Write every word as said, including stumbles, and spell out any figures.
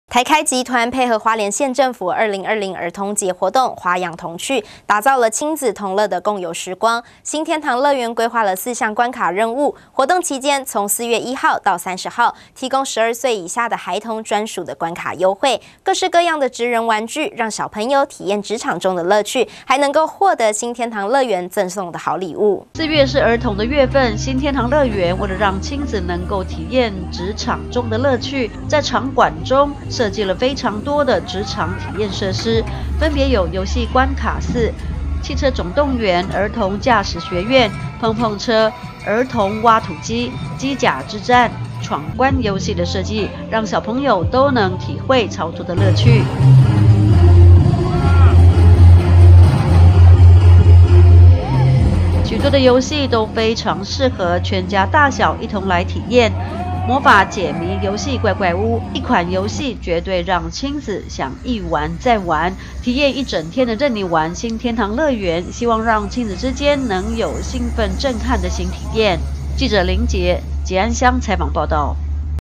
台开集团配合花莲县政府二零二零儿童节活动，华养童趣，打造了亲子同乐的共有时光。新天堂乐园规划了四项关卡任务，活动期间从四月一号到三十号，提供十二岁以下的孩童专属的关卡优惠，各式各样的职人玩具，让小朋友体验职场中的乐趣，还能够获得新天堂乐园赠送的好礼物。 四月是儿童的月份，新天堂乐园为了让亲子能够体验职场中的乐趣，在场馆中设计了非常多的职场体验设施，分别有游戏关卡四、汽车总动员、儿童驾驶学院、碰碰车、儿童挖土机、机甲之战、闯关游戏的设计，让小朋友都能体会操作的乐趣。许多的游戏都非常适合全家大小一同来体验。魔法解谜游戏怪怪屋，一款游戏绝对让亲子想一玩再玩，体验一整天的任你玩。新天堂乐园希望让亲子之间能有兴奋震撼的新体验。记者林杰、吉安乡采访报道。